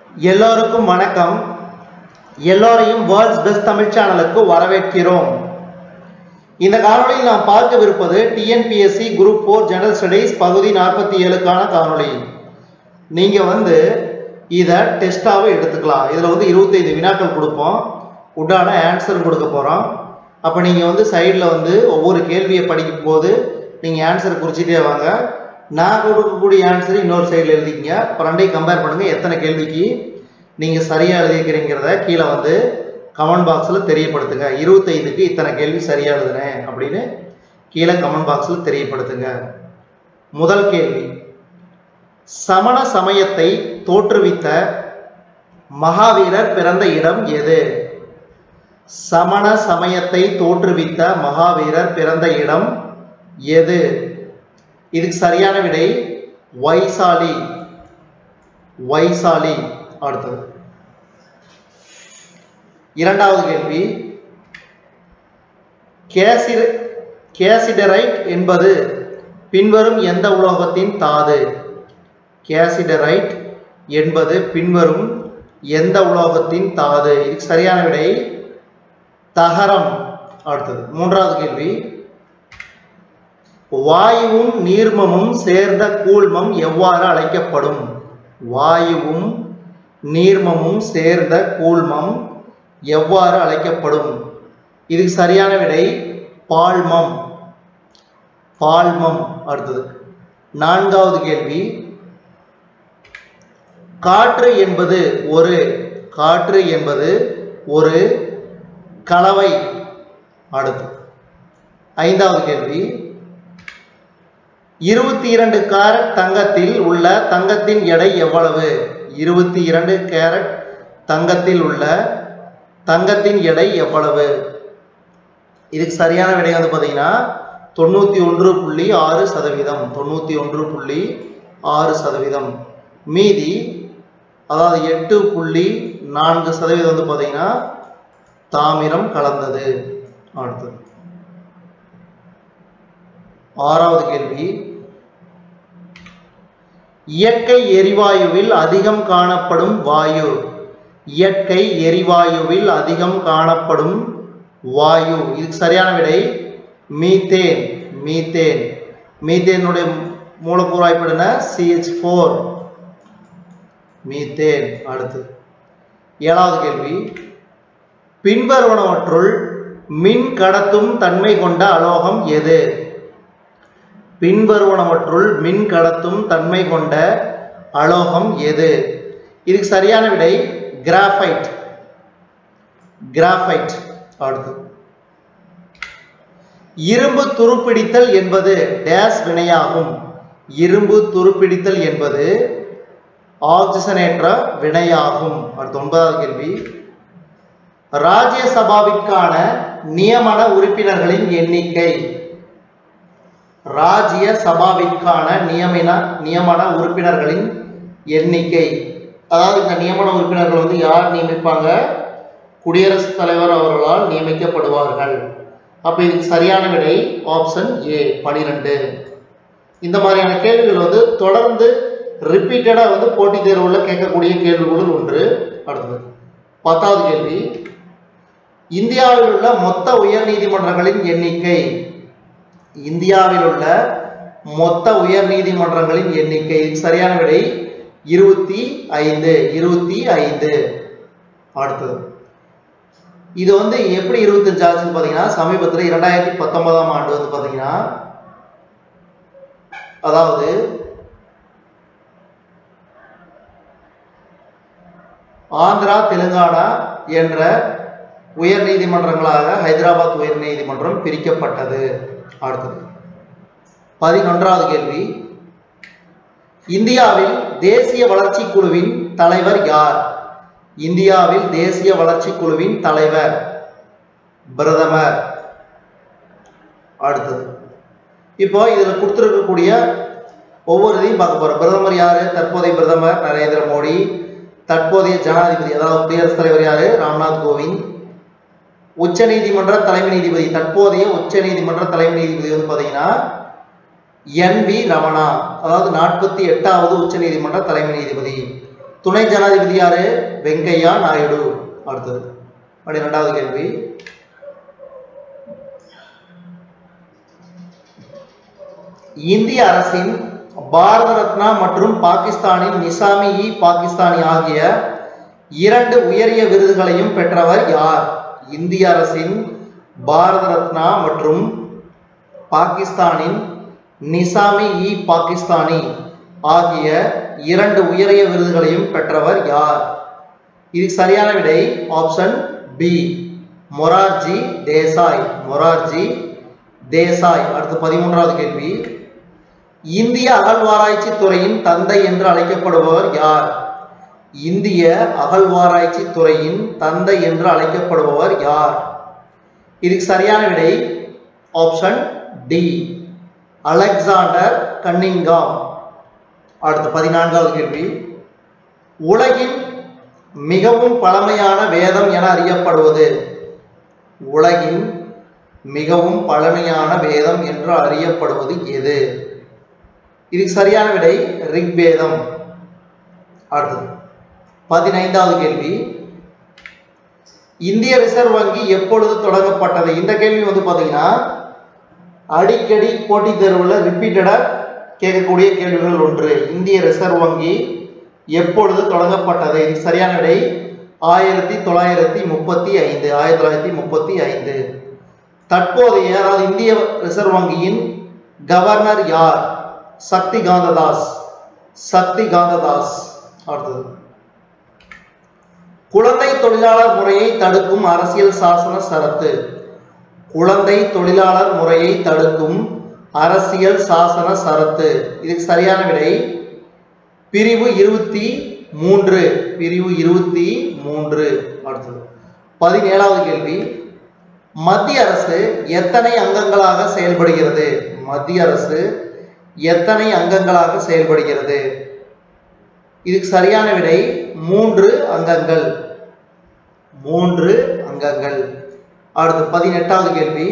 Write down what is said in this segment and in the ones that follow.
எல்லோருக்கும் வணக்கம். எல்லோரையும் வேர்ல்ட்ஸ் பெஸ்ட் தமிழ் சேனலுக்கு வரவேற்கிறோம். இந்த காணொளியில் நாம் பார்க்கவிருப்பது டிஎன்பிஎஸ்சி குரூப் 4 ஜெனரல் ஸ்டடீஸ் பகுதி 47க்கான காணொளி. நீங்க இதை டெஸ்டாவே எடுத்துக்கலாம். இதுல 25 வினாக்கள் கொடுப்போம், உண்டான ஆன்சர் கொடுக்க போறோம். அப்ப நீங்க சைடுல ஒவ்வொரு கேள்வியை படிக்கும் போது நீங்க ஆன்சர் குறிச்சிட்டே வாங்க. நான் கொடுக்கக்கூடிய ஆன்சர் இன்னொரு சைடில் எழுதிங்க. இப்போ ரெண்டையும் கம்பேர் பண்ணுங்க. எத்தனை கேள்விக்கு நீங்க சரியா எழுதிக்கிறீங்கிறத கீழே கமெண்ட் பாக்ஸில் தெரியப்படுத்துங்க. 25க்கு இத்தனை கேள்வி சரியா எழுதுனேன் அப்படின்னு கீழே கமெண்ட் பாக்ஸில் தெரியப்படுத்துங்க. முதல் கேள்வி, சமண சமயத்தை தோற்றுவித்த மகாவீரர் பிறந்த இடம் எது? சமண சமயத்தை தோற்றுவித்த மகாவீரர் பிறந்த இடம் எது? இதுக்கு சரியான விடை வைசாலி. வைசாலி. அடுத்தது இரண்டாவது கேள்வி, கேசிடரைட் என்பது பின்வரும் எந்த உலோகத்தின் தாது? கேசிடரைட் என்பது பின்வரும் எந்த உலோகத்தின் தாது? இதுக்கு சரியான விடை தகரம். அடுத்தது மூன்றாவது கேள்வி, வாயுவும் நீர்மமும் சேர்ந்த கூழ்மம் எவ்வாறு அழைக்கப்படும்? வாயுவும் நீர்மமும் சேர்ந்த கூழ்மம் எவ்வாறு அழைக்கப்படும்? இதுக்கு சரியான விடை பால்மம். பால்மம். அடுத்தது நான்காவது கேள்வி, காற்று என்பது ஒரு கலவை. அடுத்து ஐந்தாவது கேள்வி, 22 கேரட் தங்கத்தில் உள்ள தங்கத்தின் எடை எவ்வளவு? 22 கேரட் தங்கத்தில் உள்ள தங்கத்தின் எடை எவ்வளவு? இதுக்கு சரியான விடை பார்த்தீங்கன்னா 91.6%. 91.6%. மீதி அதாவது 8.4% பார்த்தீங்கன்னா தாமிரம் கலந்தது. அடுத்தது ஆறாவது கேள்வி, இயற்கை எரிவாயுவில் அதிகம் காணப்படும் வாயு? இயற்கை எரிவாயுவில் அதிகம் காணப்படும் வாயு. இதுக்கு சரியான விடை மீத்தேன். மீத்தேன். மீத்தேனுடைய மூலக்கூறு வாய்ப்பாடு CH4. மீத்தேன். அடுத்து ஏழாவது கேள்வி, பின்வருவனவற்றுள் மின் கடத்தும் தன்மை கொண்ட அலோகம் எது? பின்வருவனவற்றுள் மின் கடத்தும் தன்மை கொண்ட அலோகம் எது? இதுக்கு சரியான விடை கிராஃபைட். கிராஃபைட். அடுத்து இரும்பு துருப்பிடித்தல் என்பது டேஸ் வினையாகும்? இரும்பு துருப்பிடித்தல் என்பது ஆக்சிஜனேற்ற வினையாகும். அடுத்து ஒன்பதாவது கேள்வி, ராஜ்யசபாவிற்கான நியமன உறுப்பினர்களின் எண்ணிக்கை? ராஜ்ய சபாவிற்கான நியமன உறுப்பினர்களின் எண்ணிக்கை. அதாவது இந்த நியமன உறுப்பினர்கள் யார் நியமிப்பாங்க? குடியரசுத் தலைவர் அவர்களால் நியமிக்கப்படுவார்கள். அப்ப இதுக்கு சரியான விடை ஆப்ஷன் ஏ 12. இந்த மாதிரியான கேள்விகள் தொடர்ந்து ரிப்பீட்டடா போட்டித் தேர்வுல கேட்கக்கூடிய கேள்விகளுள் ஒன்று. அடுத்தது 10வது கேள்வி, இந்தியாவில் உள்ள மொத்த உயர் நீதிமன்றங்களின் எண்ணிக்கை? இந்தியாவில் உள்ள மொத்த உயர் நீதிமன்றங்களின் எண்ணிக்கை. சரியான விடை 25. 25. அடுத்தது இது எப்படி 25 ஆச்சுன்னு பாத்தீங்கன்னா, சமீபத்தில் 2019ஆம் ஆண்டு பாத்தீங்கன்னா, அதாவது ஆந்திரா தெலுங்கானா என்ற உயர் நீதிமன்றங்களாக ஹைதராபாத் உயர் நீதிமன்றம் பிரிக்கப்பட்டது. அடுத்தது 11வது கேள்வி, இந்தியாவில் தேசிய வளர்ச்சி குழுவின் தலைவர் யார்? இந்தியாவில் தேசிய வளர்ச்சி குழுவின் தலைவர் பிரதமர். அடுத்தது இப்போ இதுல கொடுத்திருக்கக்கூடிய ஒவ்வொரு இதையும் பார்க்க போறோம். பிரதமர் யாரு? தற்போதைய பிரதமர் நரேந்திர மோடி. தற்போதைய ஜனாதிபதி அதாவது குடியரசுத் தலைவர் யாரு? ராம்நாத் கோவிந்த். உச்ச நீதிமன்ற தலைமை நீதிபதி, தற்போதைய உச்ச நீதிமன்ற தலைமை நீதிபதி பாத்தீங்கன்னா NV ரமணா, அதாவது 48வது உச்ச நீதிமன்ற தலைமை நீதிபதி. துணை ஜனாதிபதி யாரு? வெங்கையா நாயுடு. அடுத்தது 12வது கேள்வி, இந்திய அரசின் பாரத ரத்னா மற்றும் பாகிஸ்தானின் நிசாமி பாகிஸ்தானி ஆகிய 2 உயரிய விருதுகளையும் பெற்றவர் யார்? இந்திய அரசின் பாரத ரத்னா மற்றும் பாகிஸ்தானின் நிசாமி பாகிஸ்தானி ஆகிய 2 உயரிய விருதுகளையும் பெற்றவர் யார்? இதுக்கு சரியான விடை ஆப்ஷன் பி, மொரார்ஜி தேசாய். மொரார்ஜி தேசாய். அடுத்து 13வது கேள்வி, இந்திய அகழ்வாராய்ச்சி துறையின் தந்தை என்று அழைக்கப்படுபவர் யார்? இந்திய அகழ்வாராய்ச்சி துறையின் தந்தை என்று அழைக்கப்படுபவர் யார்? இதுக்கு சரியான விடை ஆப்ஷன் டி, அலெக்சாண்டர் கன்னிங்காம். அடுத்து 14வது கேள்வி, உலகின் மிகவும் பழமையான வேதம் என அறியப்படுவது? உலகின் மிகவும் பழமையான வேதம் என்று அறியப்படுவது எது? இதுக்கு சரியான விடை ரிக்வேதம். அடுத்தது 15வது கேள்வி, இந்திய ரிசர்வ் வங்கி எப்பொழுது தொடங்கப்பட்டது? இந்த கேள்வி வந்து பாத்தீங்கன்னா அடிக்கடி போட்டித் தேர்வுல ரிப்பீட்டடா கேட்கக்கூடிய கேள்விகள் ஒன்று. இந்திய ரிசர்வ் வங்கி எப்பொழுது தொடங்கப்பட்டது? இதுக்கு சரியான விடை 1935. 1935. தற்போதைய அதாவது இந்திய ரிசர்வ் வங்கியின் கவர்னர் யார்? சக்தி காந்ததாஸ். சக்தி காந்ததாஸ். அடுத்தது, குழந்தை தொழிலாளர் முறையை தடுக்கும் அரசியல் சாசன சரத்து. குழந்தை தொழிலாளர் முறையை தடுக்கும் அரசியல் சாசன சரத்து. இதுக்கு சரியான விடை பிரிவு 23. பிரிவு 23. அடுத்தது 17வது கேள்வி, மத்திய அரசு எத்தனை அங்கங்களாக செயல்படுகிறது? மத்திய அரசு எத்தனை அங்கங்களாக செயல்படுகிறது? இதுக்கு சரியான விடை 3 அங்கங்கள். 3 அங்கங்கள். அடுத்து 18வது கேள்வி,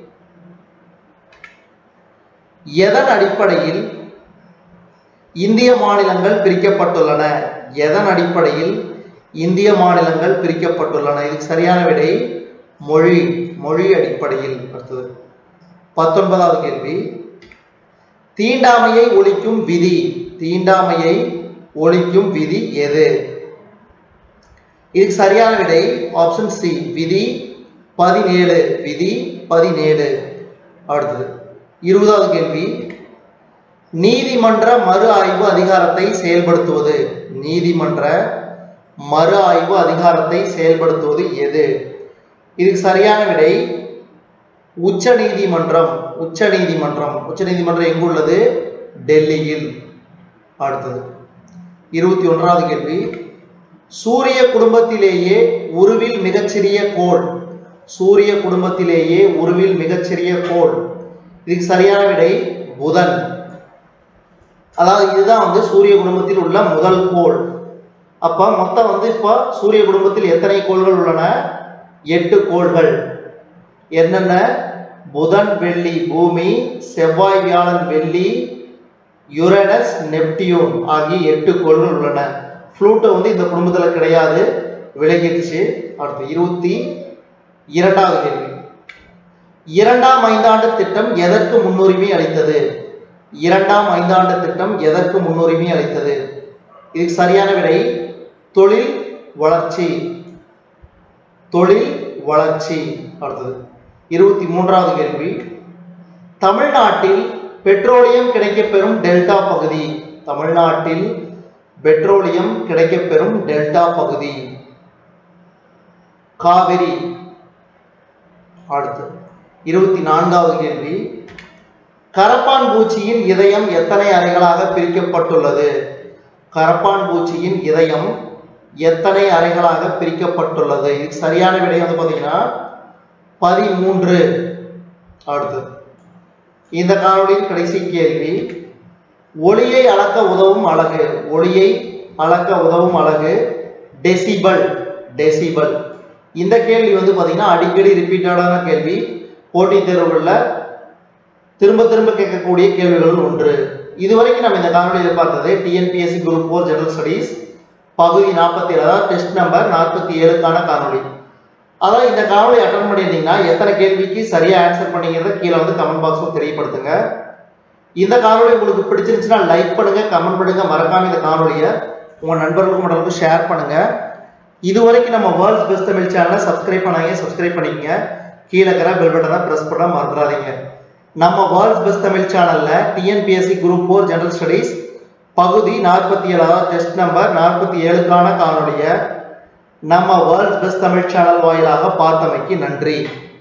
எதன் அடிப்படையில் இந்திய மாநிலங்கள் பிரிக்கப்பட்டுள்ளன? எதன் அடிப்படையில் இந்திய மாநிலங்கள் பிரிக்கப்பட்டுள்ளன? இதுக்கு சரியான விடை மொழி. மொழி அடிப்படையில். அடுத்தது 19வது கேள்வி, தீண்டாமையை ஒழிக்கும் விதி. தீண்டாமையை ஒழிக்கும் விதி எது? இதுக்கு சரியான விடை ஆப்ஷன் சி, விதி 17. விதி 17. அடுத்தது 20வது கேள்வி, நீதிமன்ற மறு ஆய்வு அதிகாரத்தை செயல்படுத்துவது. நீதிமன்ற மறு ஆய்வு அதிகாரத்தை செயல்படுத்துவது எது? இதுக்கு சரியான விடை உச்ச நீதிமன்றம். உச்ச நீதிமன்றம். உச்ச நீதிமன்றம் எங்கு உள்ளது? டெல்லியில். அடுத்தது 21வது கேள்வி, சூரிய குடும்பத்திலேயே உருவில் மிகச்சிறிய கோள். சூரிய குடும்பத்திலேயே உருவில் மிகச்சிறிய கோள். இதுக்கு சரியான விடை புதன். அதாவது இதுதான் வந்து சூரிய குடும்பத்தில் உள்ள முதல் கோள். அப்ப மொத்தம் வந்து இப்ப சூரிய குடும்பத்தில் எத்தனை கோள்கள் உள்ளன? 8 கோள்கள். என்னென்ன? புதன், வெள்ளி, பூமி, செவ்வாய், வியாழன், வெள்ளி, யுரேனஸ், நெப்டியூன் ஆகிய 8 கோள்கள் உள்ளன. புளூட்டோ வந்து இந்த குடும்பத்துல கிடையாது, விலகிடுச்சு. அடுத்து 22வது கேள்வி, 2ஆம் ஐந்தாண்டு திட்டம் எதற்கு முன்னுரிமை அளித்தது? 2ஆம் ஐந்தாண்டு திட்டம் எதற்கு முன்னுரிமை அளித்தது? இதுக்கு சரியான விடை தொழில் வளர்ச்சி. தொழில் வளர்ச்சி. அடுத்தது 23வது கேள்வி, தமிழ்நாட்டில் பெட்ரோலியம் கிடைக்கப்பெறும் டெல்டா பகுதி. தமிழ்நாட்டில் பெட்ரோலியம் கிடைக்கப்பெறும் டெல்டா பகுதி காவிரி. அடுத்து 24வது கேள்வி, கரப்பான் பூச்சியின் இதயம் எத்தனை அறைகளாக பிரிக்கப்பட்டுள்ளது? கரப்பான் பூச்சியின் இதயம் எத்தனை அறைகளாக பிரிக்கப்பட்டுள்ளது? இது சரியான விடை வந்து பாத்தீங்கன்னா 13. அடுத்து இந்த காணொளியின் கடைசி கேள்வி, ஒளியை அளக்க உதவும் அலகு. ஒளியை அளக்க உதவும் அலகு டெசிபல். டெசிபல். இந்த கேள்வி வந்து பாத்தீங்கன்னா அடிக்கடி ரிப்பீட்டடான கேள்வி. போட்டித் தேர்வுகளில் திரும்ப திரும்ப கேட்கக்கூடிய கேள்விகள் ஒன்று. இதுவரைக்கும் நம்ம இந்த காணொலியில் பார்த்தது டிஎன்பிஎஸ்சி குரூப் 4 ஜெனரல் ஸ்டடீஸ் பகுதி 47, அதாவது டெஸ்ட் நம்பர் 47க்கான காணொளி. அதாவது இந்த காணொளி அட்டன் பண்ணியிருந்தீங்கன்னா எத்தனை கேள்விக்கு சரியா ஆன்சர் பண்ணீங்கிறத கீழே வந்து கமெண்ட் பாக்ஸ்ல தெரியப்படுத்துங்க. இந்த காணொளி உங்களுக்கு பிடிச்சிருந்துச்சுன்னா லைக் பண்ணுங்க, கமெண்ட் பண்ணுங்க, மறக்காம இந்த காணொலியை உங்க நண்பர்களுக்கும் மற்றவங்களுக்கும் ஷேர் பண்ணுங்க. இதுவரைக்கும் நம்ம வேர்ல்ட்ஸ் பெஸ்ட் தமிழ் சேனலை சப்ஸ்கிரைப் பண்ணாங்க, சப்ஸ்கிரைப் பண்ணிக்கங்க. கீழே இருக்கிற பெல் பட்டனை பிரஸ் பண்ண மறந்துடாதீங்க. நம்ம வேர்ல்ட்ஸ் பெஸ்ட் தமிழ் சேனல்ல டிஎன்பிஎஸ்சி குரூப் 4 ஜெனரல் ஸ்டடீஸ் பகுதி 47, அதாவது டெஸ்ட் நம்பர் 47க்கான காணொலியை நம்ம வேர்ல்ட்ஸ் பெஸ்ட் தமிழ் சேனல் வாயிலாக பார்த்தமைக்கு நன்றி.